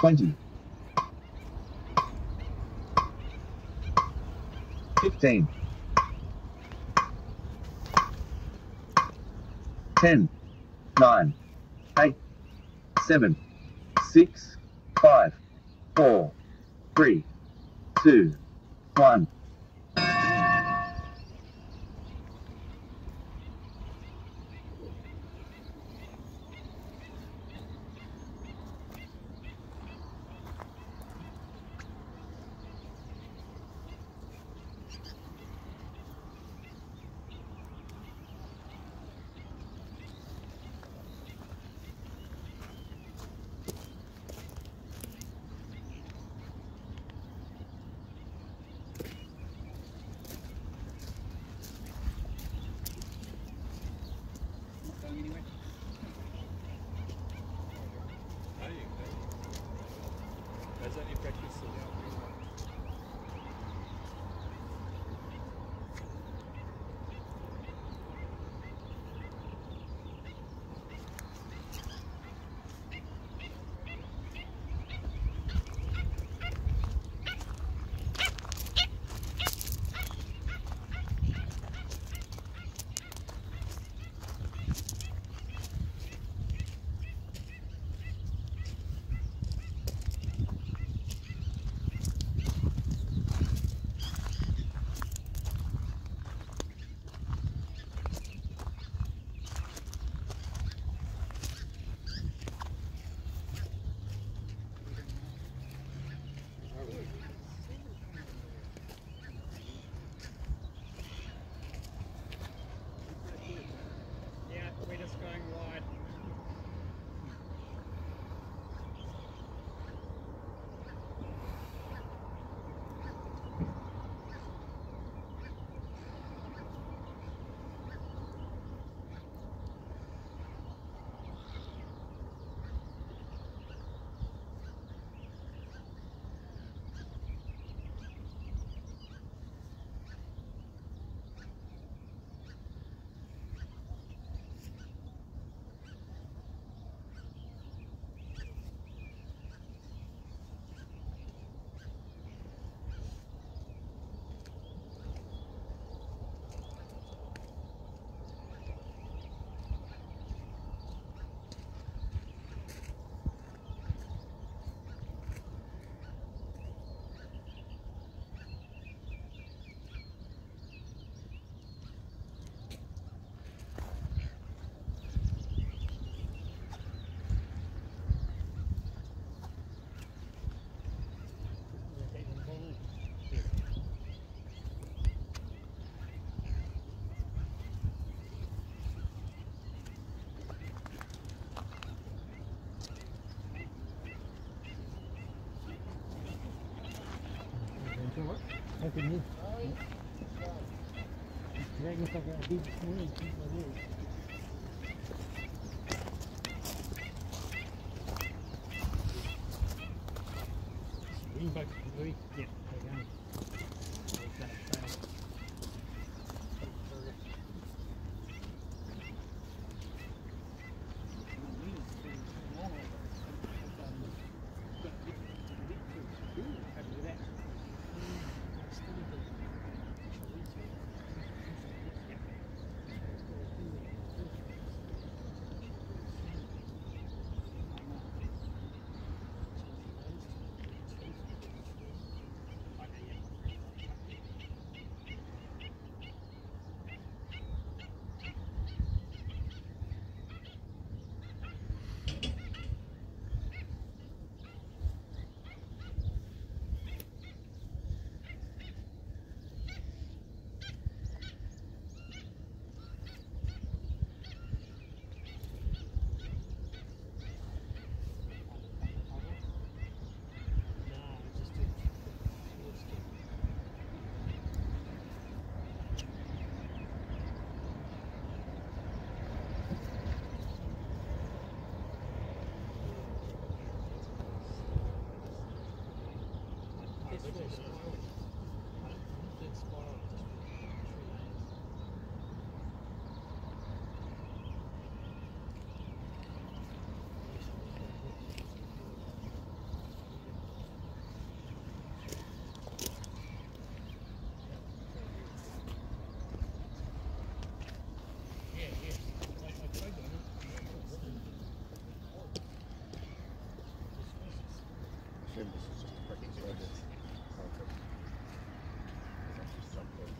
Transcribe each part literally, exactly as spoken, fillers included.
twenty, fifteen, ten, nine, eight, seven, six, five, four, three, two, one. There's only practice in the Happy New Year. Dragon got a big swing. Swing back to Louis. Yeah, again. assume this is just a practice run. Perfect. I've just jumped in.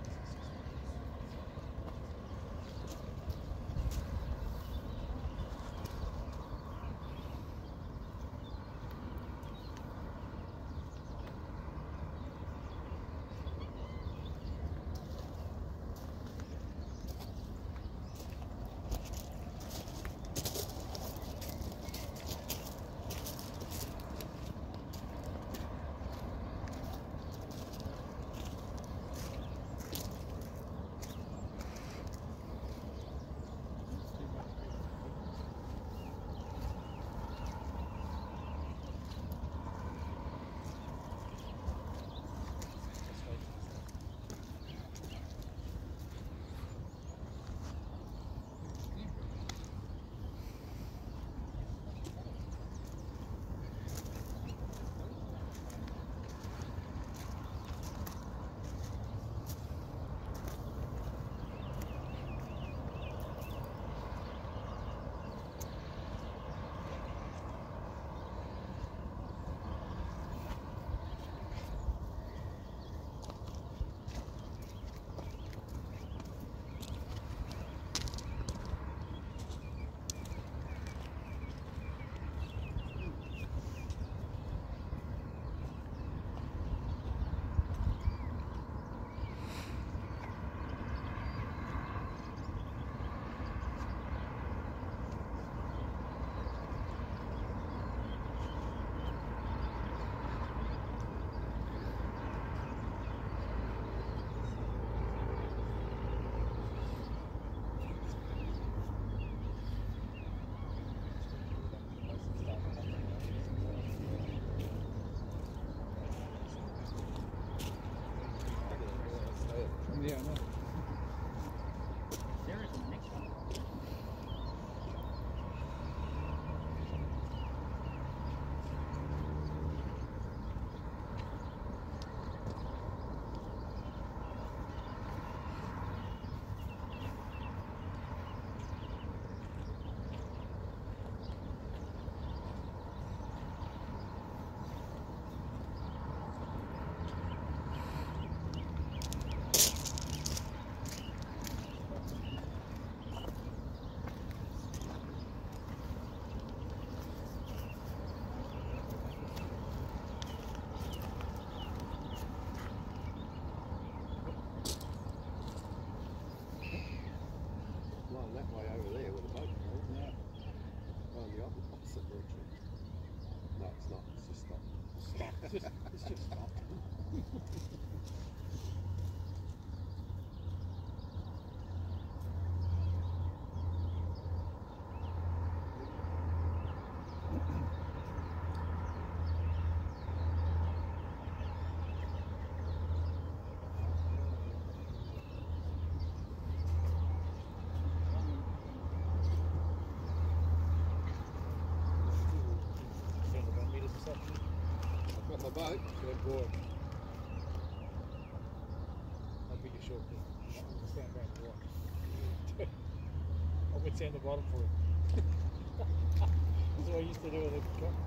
Yeah, I know. There is the next one. Lying that way over there with the boat goes. Yeah. Going the opposite, opposite direction. No, it's not. It's just stopped. Stop. It's just, it's just stopped. Found about meters this afternoon. I've got my boat. Good boy. How big a short thing? I'll stand back and watch. I would stand the bottom for it. That's what I used to do with the truck.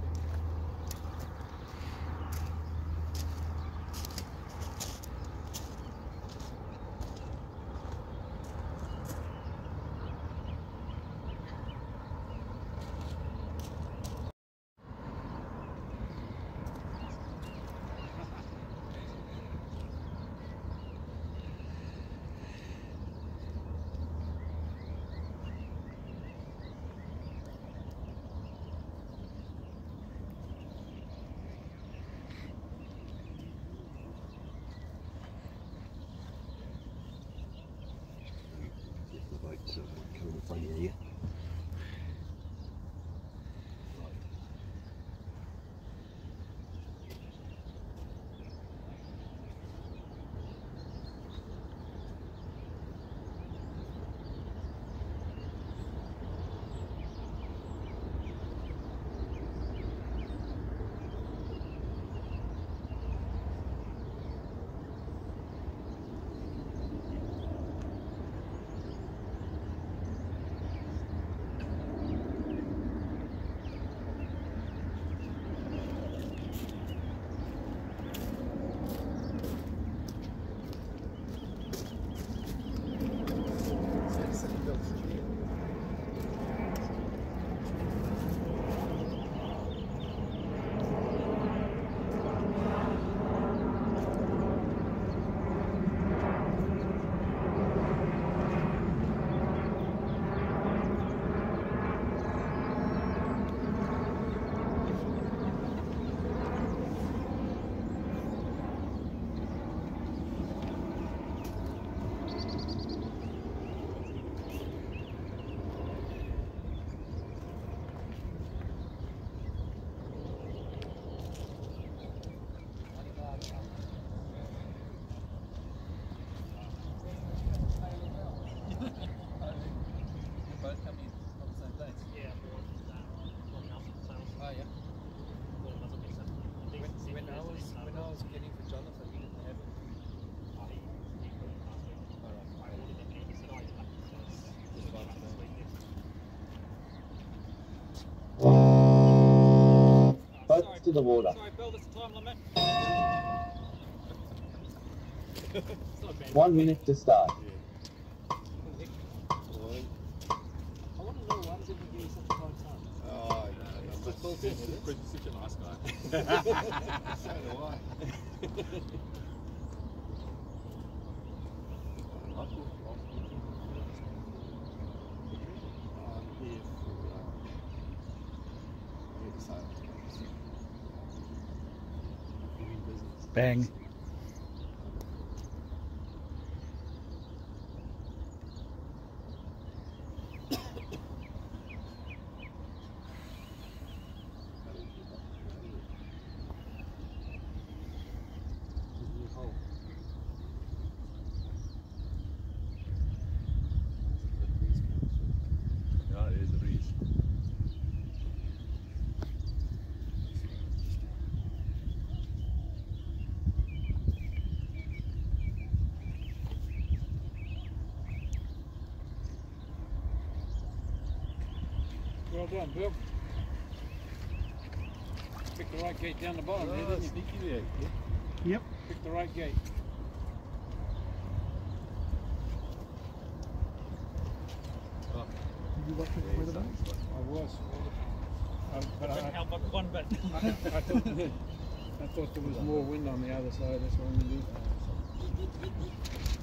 into the water. Sorry, Bill, that's the time limit. It's not bad. One minute to start. Yeah. Morning. I want to know why does everyone give you such a hard time? Oh, no, no, Just built in, is it? Chris is such a nice guy. so do I. I thought I'm here for, uh, here to sales. you in business. Bang. Yeah, it is a breeze. Well done, Bill. Picked the right gate down the bottom there, Oh, didn't you? sneaky there. Yeah. Yep. Picked the right gate. Oh, Did you watch it yeah, with the he's- button? he's got- I was. Um, but I, Couldn't help but one bit. I, I, thought, I thought there was more wind on the other side, that's what I'm going to do.